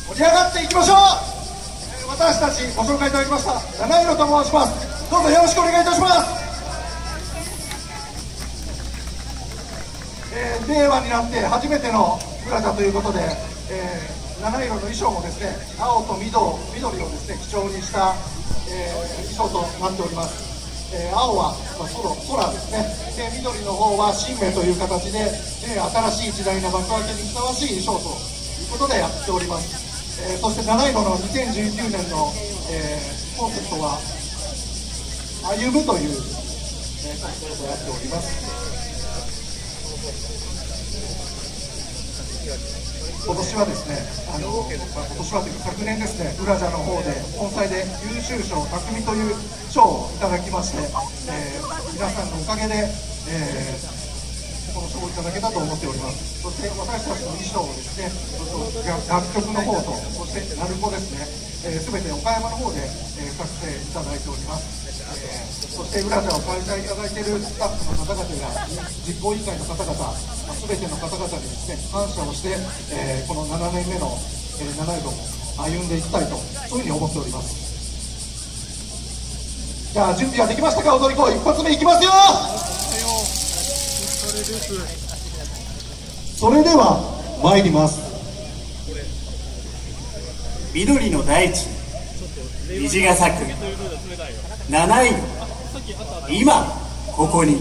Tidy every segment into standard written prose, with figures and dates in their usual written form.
盛り上がっていきましょう。私たちご紹介いただきました七色と申します。どうぞよろしくお願いいたします。令和になって初めてのブラジャということで、七色の衣装もですね、青と緑をですね基調にした、衣装となっております。青は、空ですね。で、緑の方は神明という形で、新しい時代の幕開けにふさわしい衣装ということでやっております。そして七色の2019年の、コンセプトは歩むという、コンセプトをやっております。今年はですね、今年はというか昨年ですね、ブラジャの方で本祭で優秀賞匠という賞をいただきまして、皆さんのおかげで、この賞をいただけたと思っております。そして私たちの衣装をですね、楽曲の方と、そして鳴子ですね、すべて岡山の方で、作成いただいております。そしてブラジャを開催いただいているスタッフの方々や実行委員会の方々、すべての方々にですね感謝をして、この7年目の、七色を歩んでいきたいと、そういうふうに思っております。じゃあ準備はできましたか。踊り子一発目いきますよ。それでは参ります。 緑の大地、虹が咲く七色、今ここに。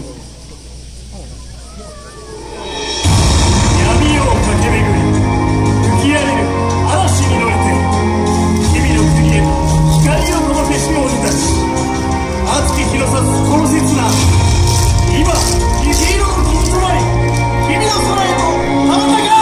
闇を駆け巡り吹き荒れる嵐に乗れて、日々の国へ光を届けしようにたち、熱き日の差すこの刹那、今虹色の君となり、君の空へと羽ばたけ。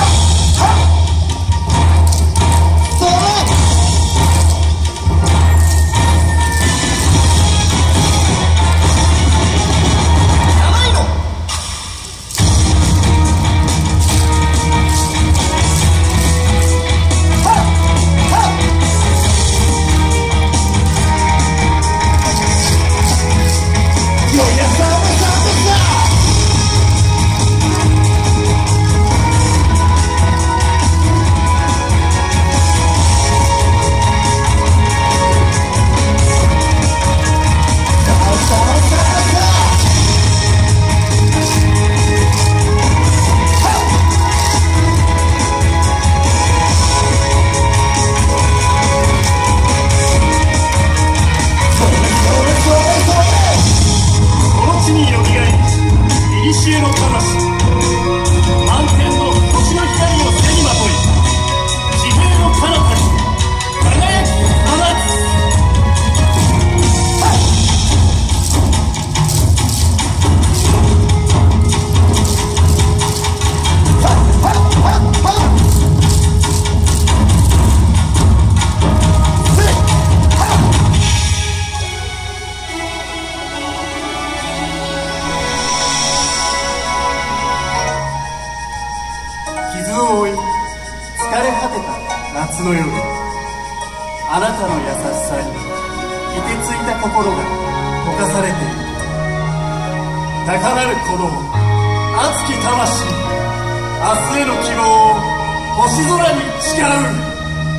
夏の夜、あなたの優しさに凍てついた心が溶かされている。高鳴る鼓動、熱き魂、明日への希望を星空に誓う。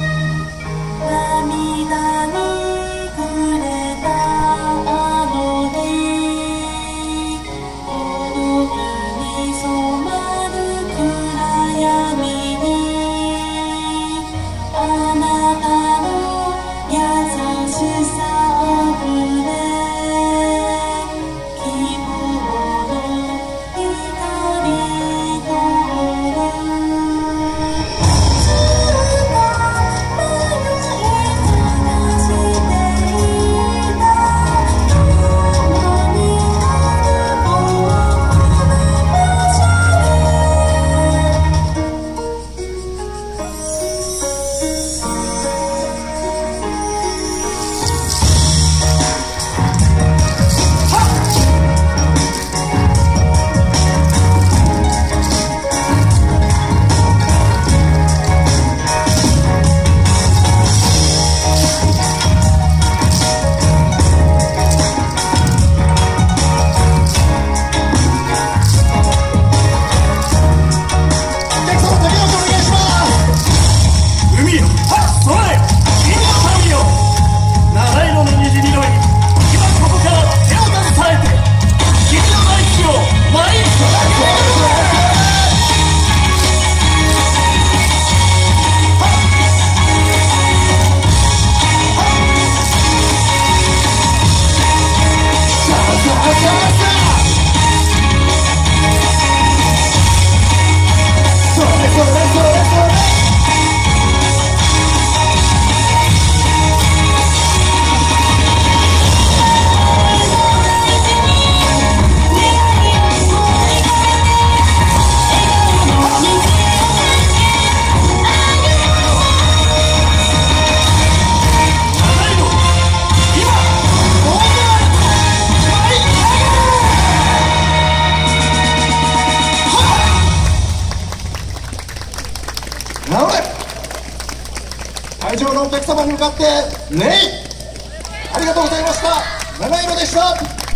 涙に触れたあの日、踊りに染まる暗闇に、あなたの優しさあふれ、希望の光灯る。 直れ。会場のお客様に向かって礼。ありがとうございました。七色でした。